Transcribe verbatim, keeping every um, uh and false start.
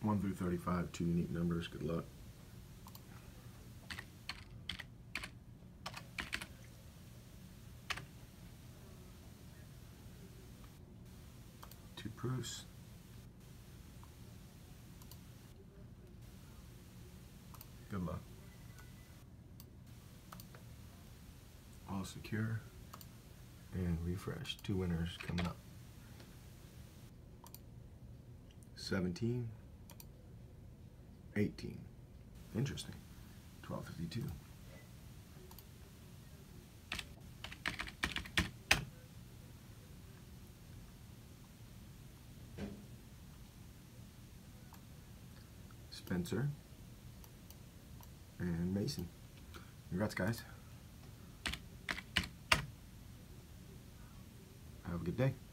one through thirty-five, two unique numbers. Good luck. Two proofs. Good luck. All secure. And refresh. Two winners coming up. seventeen. eighteen. Interesting. twelve fifty-two. Spencer and Mason. Congrats, guys. Have a good day.